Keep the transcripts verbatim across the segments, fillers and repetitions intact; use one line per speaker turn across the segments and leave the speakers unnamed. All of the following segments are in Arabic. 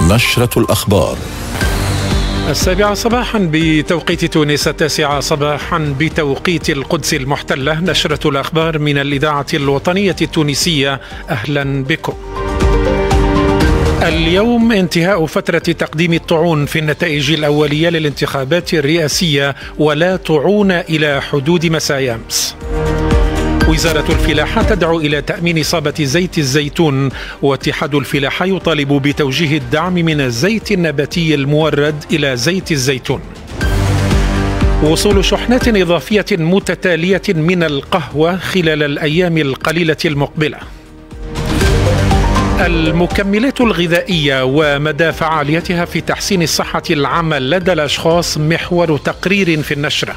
نشرة الأخبار.
السابعة صباحا بتوقيت تونس، التاسعة صباحا بتوقيت القدس المحتلة. نشرة الأخبار من الإذاعة الوطنية التونسية، أهلا بكم. اليوم انتهاء فترة تقديم الطعون في النتائج الأولية للانتخابات الرئاسية، ولا طعون إلى حدود مساء أمس. وزارة الفلاحة تدعو إلى تأمين إصابة زيت الزيتون، واتحاد الفلاحة يطالب بتوجيه الدعم من الزيت النباتي المورد إلى زيت الزيتون. وصول شحنات إضافية متتالية من القهوة خلال الأيام القليلة المقبلة. المكملات الغذائية ومدى فعاليتها في تحسين الصحة العامة لدى الأشخاص محور تقرير في النشرة.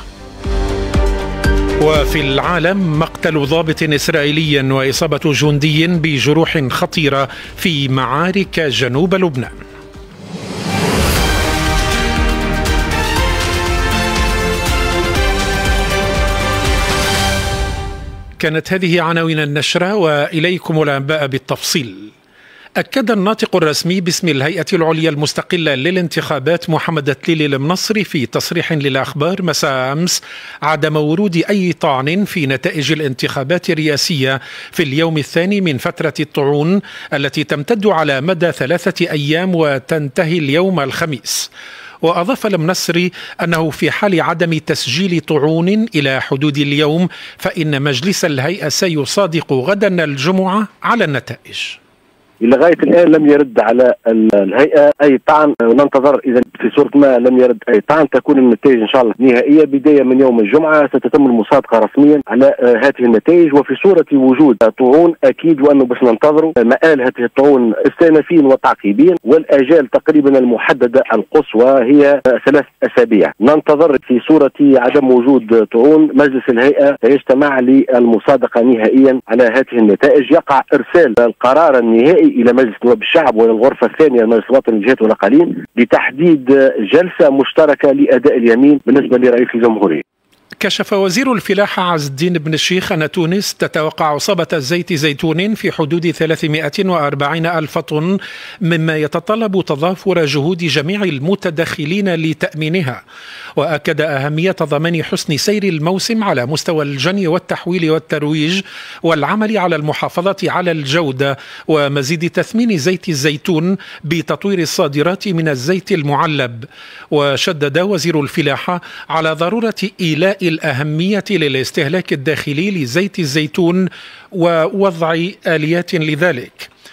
وفي العالم، مقتل ضابط إسرائيلي وإصابة جندي بجروح خطيرة في معارك جنوب لبنان. كانت هذه عناوين النشرة، وإليكم الأنباء بالتفصيل. أكد الناطق الرسمي باسم الهيئة العليا المستقلة للانتخابات محمد التليلي المنصري في تصريح للأخبار مساء أمس عدم ورود أي طعن في نتائج الانتخابات الرئاسية في اليوم الثاني من فترة الطعون التي تمتد على مدى ثلاثة أيام وتنتهي اليوم الخميس. وأضاف المنصري أنه في حال عدم تسجيل طعون إلى حدود اليوم، فإن مجلس الهيئة سيصادق غدا الجمعة على النتائج.
لغاية الآن لم يرد على الهيئة أي طعن، وننتظر إذا في صورة ما لم يرد أي طعن تكون النتائج إن شاء الله نهائية بداية من يوم الجمعة. ستتم المصادقة رسميا على هذه النتائج، وفي صورة وجود طعون أكيد وأنه باش ننتظروا مآل هذه الطعون استئنافيا وتعقيبيا، والآجال تقريبا المحددة القصوى هي ثلاث أسابيع. ننتظر في صورة عدم وجود طعون مجلس الهيئة سيجتمع للمصادقة نهائيا على هذه النتائج. يقع إرسال القرار النهائي إلى مجلس نواب الشعب والغرفة الثانية لمجلس الوطني للجهات والأقاليم بتحديد جلسة مشتركة لأداء اليمين بالنسبة لرئيس الجمهورية.
كشف وزير الفلاحة عز الدين بن الشيخ أن تونس تتوقع إصابة زيت زيتون في حدود ثلاثمائة وأربعين ألف طن، مما يتطلب تضافر جهود جميع المتدخلين لتأمينها. وأكد أهمية ضمان حسن سير الموسم على مستوى الجني والتحويل والترويج، والعمل على المحافظة على الجودة ومزيد تثمين زيت الزيتون بتطوير الصادرات من الزيت المعلب. وشدد وزير الفلاحة على ضرورة إيلاء الأهمية للاستهلاك الداخلي لزيت الزيتون ووضع آليات لذلك.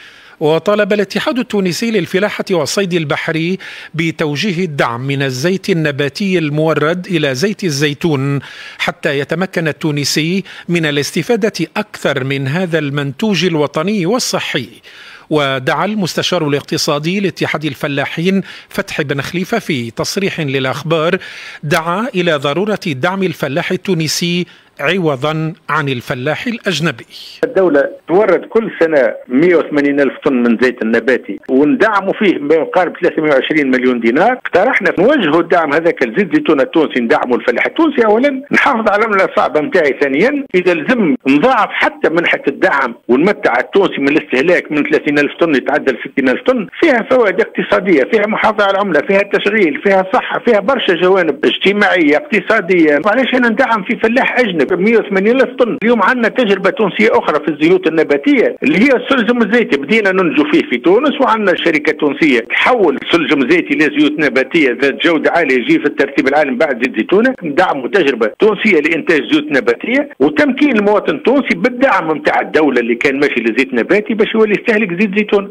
وطالب الاتحاد التونسي للفلاحة والصيد البحري بتوجيه الدعم من الزيت النباتي المورد إلى زيت الزيتون حتى يتمكن التونسي من الاستفادة أكثر من هذا المنتوج الوطني والصحي. ودعا المستشار الاقتصادي لاتحاد الفلاحين فتحي بن خليفة في تصريح للأخبار دعا إلى ضرورة دعم الفلاح التونسي عوضا عن الفلاح الأجنبي.
الدولة تورد كل سنة مئة وثمانين ألف طن من زيت النباتي، وندعموا فيه ما يقارب ثلاثمائة وعشرين مليون دينار. اقترحنا نوجهوا الدعم هذاك الزيت زيتون التونسي، ندعموا الفلاح التونسي أولا، نحافظ على العملة الصعبة نتاعي ثانيا، إذا لزم نضاعف حتى منحة الدعم ونمتع التونسي من الاستهلاك من ثلاثين ألف طن يتعدى ستين ألف طن. فيها فوائد اقتصادية، فيها محافظة على العملة، فيها تشغيل، فيها صحة، فيها برشا جوانب اجتماعية اقتصادية. وعلاش أنا ندعم في فلاح أجنبي مئة وثمانين ألف طن؟ اليوم عندنا تجربة تونسية أخرى في الزيوت النباتية اللي هي السلجم الزيتي، بدينا ننجو فيه في تونس، وعندنا شركة تونسية تحول السلجم الزيتي لزيوت نباتية ذات جودة عالية يجي في الترتيب العالمي بعد زيت زيتونة. ندعموا تجربة تونسية لإنتاج زيوت نباتية، وتمكين المواطن التونسي بالدعم نتاع الدولة اللي كان ماشي لزيت نباتي باش يولي يستهلك زيت زيتون.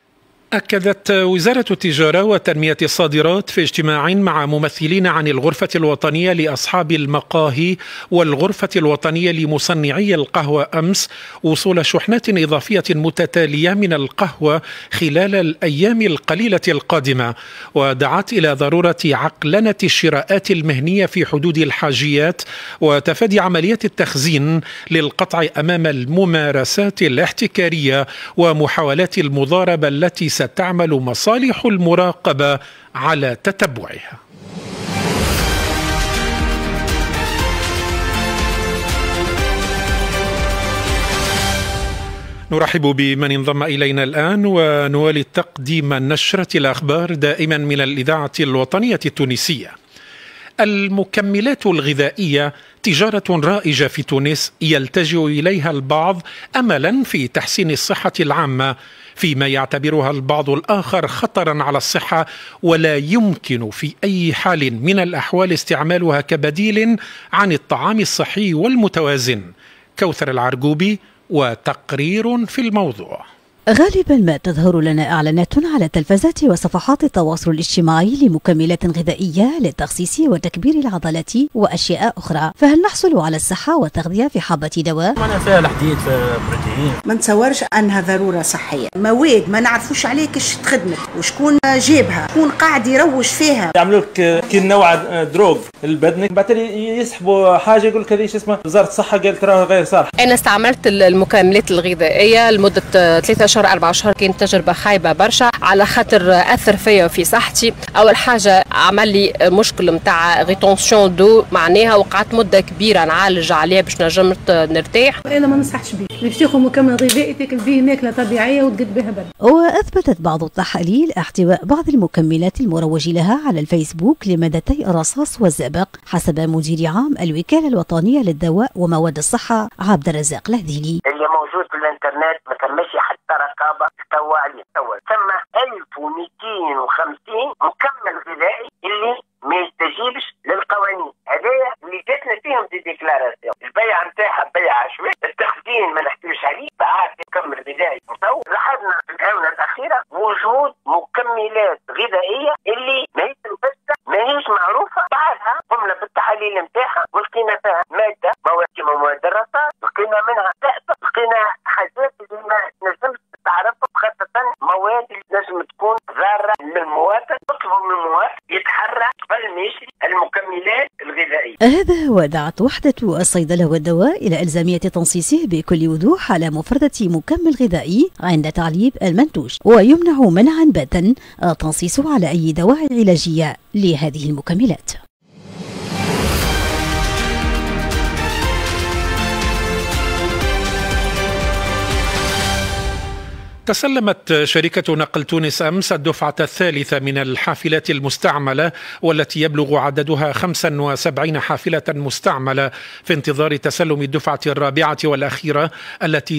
أكدت وزارة التجارة وتنمية الصادرات في اجتماع مع ممثلين عن الغرفة الوطنية لأصحاب المقاهي والغرفة الوطنية لمصنعي القهوة أمس وصول شحنات إضافية متتالية من القهوة خلال الأيام القليلة القادمة، ودعت إلى ضرورة عقلنة الشراءات المهنية في حدود الحاجيات وتفادي عمليات التخزين للقطع أمام الممارسات الاحتكارية ومحاولات المضاربة التي ستعمل مصالح المراقبة على تتبعها. نرحب بمن انضم إلينا الآن ونوالي تقديم نشرة الأخبار دائما من الإذاعة الوطنية التونسية. المكملات الغذائية تجارة رائجة في تونس يلتجئ إليها البعض أملا في تحسين الصحة العامة، فيما يعتبرها البعض الآخر خطرا على الصحة ولا يمكن في أي حال من الأحوال استعمالها كبديل عن الطعام الصحي والمتوازن. كوثر العرقوبي وتقرير في الموضوع.
غالبا ما تظهر لنا إعلانات على تلفزات وصفحات التواصل الاجتماعي لمكملات غذائية للتخسيس وتكبير العضلات وأشياء أخرى، فهل نحصل على الصحة والتغذية في حبة دواء؟
أنا فيها الحديد فيها بروتين.
ما نتصورش أنها ضرورة صحية، مواد ما نعرفوش عليه كش تخدمت وشكون جابها، شكون قاعد يروج فيها.
يعملوا لك كي نوع دروغ لبدنك، بعد يسحبوا حاجة يقول لك هذه شو اسمها وزارة الصحة قالت راها غير صالحة.
أنا استعملت المكملات الغذائية لمدة ثلاثة شهور أربعة شهور، كانت تجربة خايبة برشا على خاطر أثر فيا وفي صحتي. أول حاجة عمل لي مشكل متاع ريتونسيون دو، معناها وقعت مدة كبيرة نعالج عليها باش نجمت نرتاح.
أنا ما ننصحش به، باش تاخذ مكمل غذائي تاكل به ماكلة طبيعية وتقد بها برد.
وأثبتت بعض التحاليل احتواء بعض المكملات المروج لها على الفيسبوك لمادتي الرصاص والزئبق، حسب مدير عام الوكالة الوطنية للدواء ومواد الصحة عبد الرزاق الهذيلي.
اللي موجود في الانترنت ما تمشي حتى رقابه توا عليه توا، ثم ألف ومئتين وخمسين مكمل غذائي اللي ما يستجيبش للقوانين. هذايا اللي جاتنا فيهم دي ديكلاراسيون، البيع نتاعها بيع عشوائي، التخزين ما نحكيوش عليه، بعد مكمل غذائي مصور. لاحظنا في الآونة الأخيرة وجود مكملات غذائية اللي ما يتنفسها ماهيش معروفة، بعدها قمنا بالتحاليل نتاعها ولقينا فيها مادة مواد كيما مواد الرصاص، لقينا منها تأثر، لقينا حاجات اللي ما نجمش تعرفها، خاصة مواد اللي نجم تكون ضارة للمواطن. تطلبوا من المواطن يتحرى قبل ما يشري المكملات الغذائية.
هذا ودعت وحدة الصيدلة والدواء إلى إلزامية تنصيصه بكل وضوح على مفردة مكمل غذائي عند تعليب المنتوج، ويمنع منعا باتا التنصيص على أي دواعي علاجية لهذه المكملات.
تسلمت شركة نقل تونس أمس الدفعة الثالثة من الحافلات المستعملة، والتي يبلغ عددها خمسة وسبعين حافلة مستعملة، في انتظار تسلم الدفعة الرابعة والأخيرة التي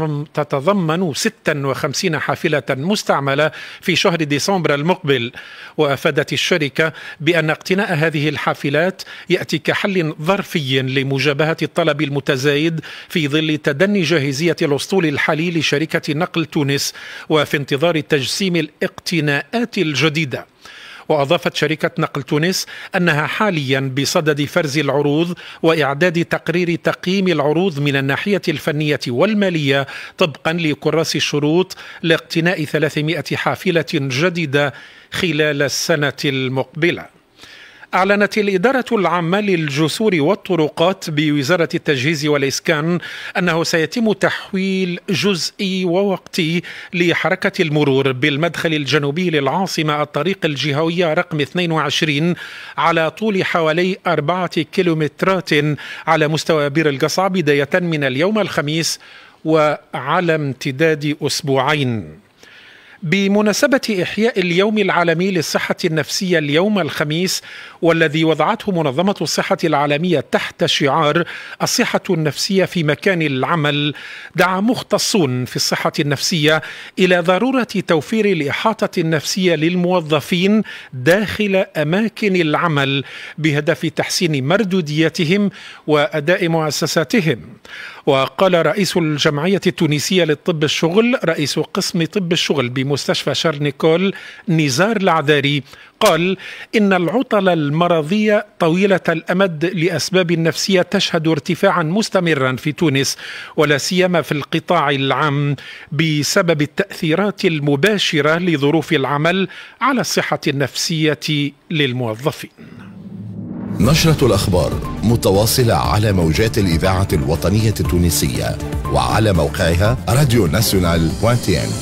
تتضمن ستة وخمسين حافلة مستعملة في شهر ديسمبر المقبل. وأفادت الشركة بأن اقتناء هذه الحافلات يأتي كحل ظرفي لمجابهة الطلب المتزايد في ظل تدني جاهزية الأسطول الحالي لشركة نقل تونس، وفي انتظار تجسيم الاقتناءات الجديدة. وأضافت شركة نقل تونس أنها حاليا بصدد فرز العروض وإعداد تقرير تقييم العروض من الناحية الفنية والمالية طبقا لكراس الشروط لاقتناء ثلاثمائة حافلة جديدة خلال السنة المقبلة. أعلنت الإدارة العامة للجسور والطرقات بوزارة التجهيز والإسكان أنه سيتم تحويل جزئي ووقتي لحركة المرور بالمدخل الجنوبي للعاصمة الطريق الجهوية رقم اثنين وعشرين على طول حوالي أربعة كيلومترات على مستوى بير القصع بداية من اليوم الخميس وعلى امتداد أسبوعين. بمناسبة إحياء اليوم العالمي للصحة النفسية اليوم الخميس، والذي وضعته منظمة الصحة العالمية تحت شعار الصحة النفسية في مكان العمل، دعا مختصون في الصحة النفسية إلى ضرورة توفير الإحاطة النفسية للموظفين داخل أماكن العمل بهدف تحسين مردوديتهم وأداء مؤسساتهم. وقال رئيس الجمعية التونسية للطب الشغل رئيس قسم طب الشغل بمستشفى شارنيكول نزار العذاري، قال إن العطل المرضية طويلة الأمد لأسباب نفسية تشهد ارتفاعا مستمرا في تونس، ولا سيما في القطاع العام، بسبب التأثيرات المباشرة لظروف العمل على الصحة النفسية للموظفين.
نشرة الأخبار متواصلة على موجات الإذاعة الوطنية التونسية وعلى موقعها راديو ناسيونال دوت تي ان.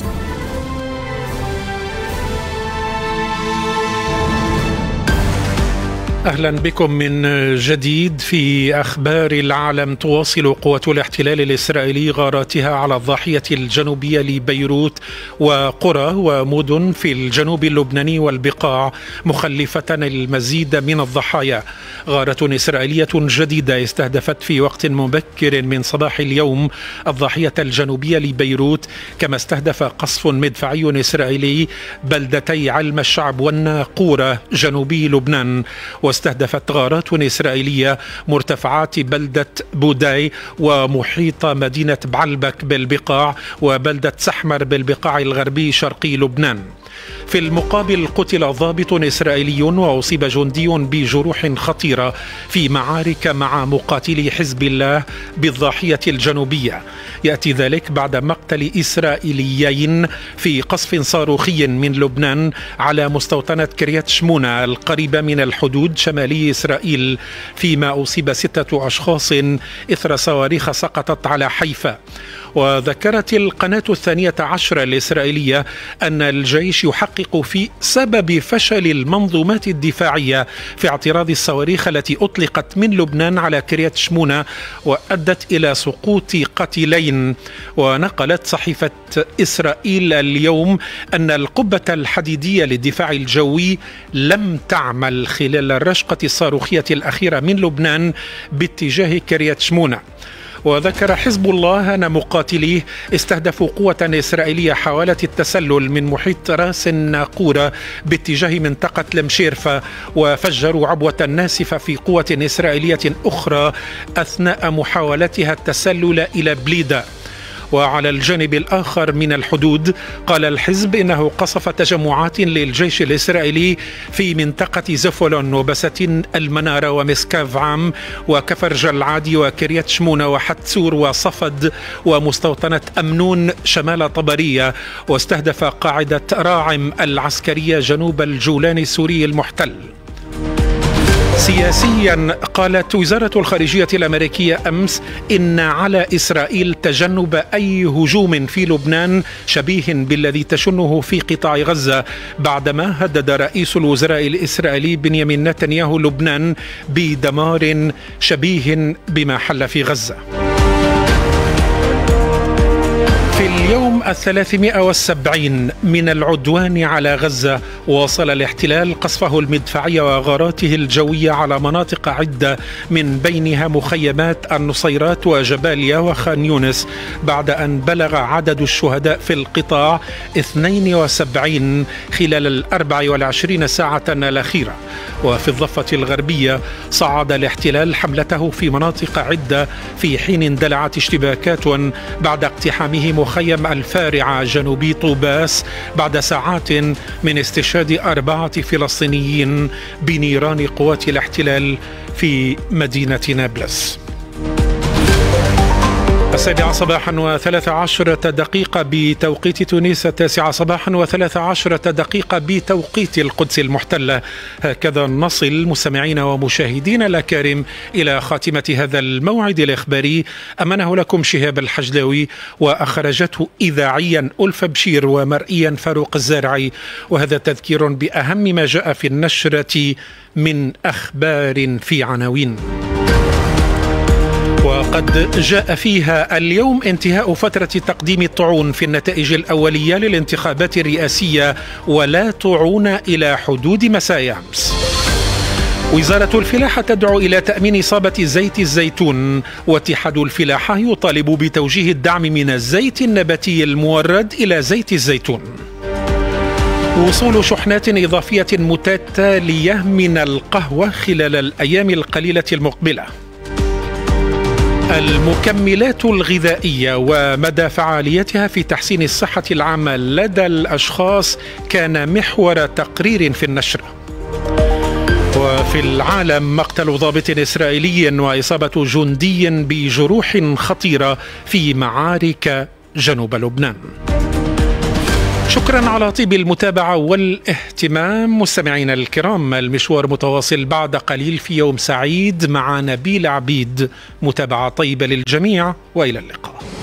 أهلا بكم من جديد. في أخبار العالم، تواصل قوات الاحتلال الإسرائيلي غاراتها على الضاحية الجنوبية لبيروت وقرى ومدن في الجنوب اللبناني والبقاع، مخلفة المزيد من الضحايا. غارة إسرائيلية جديدة استهدفت في وقت مبكر من صباح اليوم الضاحية الجنوبية لبيروت، كما استهدف قصف مدفعي إسرائيلي بلدتي علم الشعب والناقورة جنوبي لبنان. واستهدفت غارات إسرائيلية مرتفعات بلدة بوداي ومحيط مدينة بعلبك بالبقاع وبلدة سحمر بالبقاع الغربي شرقي لبنان. في المقابل، قتل ضابط إسرائيلي وأصيب جندي بجروح خطيرة في معارك مع مقاتلي حزب الله بالضاحية الجنوبية. يأتي ذلك بعد مقتل إسرائيليين في قصف صاروخي من لبنان على مستوطنة كريات شمونة القريبة من الحدود شمالي إسرائيل، فيما أصيب ستة أشخاص إثر صواريخ سقطت على حيفا. وذكرت القناة الثانية عشرة الإسرائيلية أن الجيش يحقق في سبب فشل المنظومات الدفاعية في اعتراض الصواريخ التي أطلقت من لبنان على كريات شمونة وأدت إلى سقوط قتيلين. ونقلت صحيفة إسرائيل اليوم أن القبة الحديدية للدفاع الجوي لم تعمل خلال الرشقة الصاروخية الأخيرة من لبنان باتجاه كريات شمونة. وذكر حزب الله أن مقاتليه استهدفوا قوة إسرائيلية حاولت التسلل من محيط راس الناقورة باتجاه منطقة المشيرفة، وفجروا عبوة ناسفة في قوة إسرائيلية أخرى أثناء محاولتها التسلل إلى بليدة. وعلى الجانب الآخر من الحدود، قال الحزب إنه قصف تجمعات للجيش الإسرائيلي في منطقة زفولون وبساتين المنارة ومسكاف عام وكفر العادي وكريات شمونة وحتسور وصفد ومستوطنة أمنون شمال طبرية، واستهدف قاعدة راعم العسكرية جنوب الجولان السوري المحتل. سياسيا، قالت وزارة الخارجية الأمريكية أمس إن على إسرائيل تجنب أي هجوم في لبنان شبيه بالذي تشنه في قطاع غزة، بعدما هدد رئيس الوزراء الإسرائيلي بنيامين نتنياهو لبنان بدمار شبيه بما حل في غزة. في اليوم الثلاثمائة والسبعين من العدوان على غزة، واصل الاحتلال قصفه المدفعي وغاراته الجوية على مناطق عدة من بينها مخيمات النصيرات وجباليا وخان يونس، بعد أن بلغ عدد الشهداء في القطاع اثنين وسبعين خلال الأربع والعشرين ساعة الأخيرة. وفي الضفة الغربية صعد الاحتلال حملته في مناطق عدة في حين اندلعت اشتباكات بعد اقتحامه مخيم الفارعة جنوبي طوباس بعد ساعات من استشهاد أربعة فلسطينيين بنيران قوات الاحتلال في مدينة نابلس. السابعة صباحا وثلاث عشرة دقيقة بتوقيت تونس، التاسعة صباحا وثلاث عشرة دقيقة بتوقيت القدس المحتلة. هكذا نصل مستمعين ومشاهدين الأكارم إلى خاتمة هذا الموعد الإخباري، أمنه لكم شهاب الحجلاوي وأخرجته إذاعيا ألف بشير ومرئيا فاروق الزارعي. وهذا تذكير بأهم ما جاء في النشرة من أخبار في عناوين. وقد جاء فيها اليوم انتهاء فترة تقديم الطعون في النتائج الأولية للانتخابات الرئاسية، ولا طعون إلى حدود مساء أمس. وزارة الفلاحة تدعو إلى تأمين إصابة زيت الزيتون، واتحاد الفلاحة يطالب بتوجيه الدعم من الزيت النباتي المورد إلى زيت الزيتون. وصول شحنات إضافية متتالية من القهوة خلال الأيام القليلة المقبلة. المكملات الغذائية ومدى فعاليتها في تحسين الصحة العامة لدى الأشخاص كان محور تقرير في النشرة. وفي العالم، مقتل ضابط إسرائيلي وإصابة جندي بجروح خطيرة في معارك جنوب لبنان. شكرا على طيب المتابعة والاهتمام مستمعينا الكرام. المشوار متواصل بعد قليل في يوم سعيد مع نبيل عبيد. متابعة طيبة للجميع وإلى اللقاء.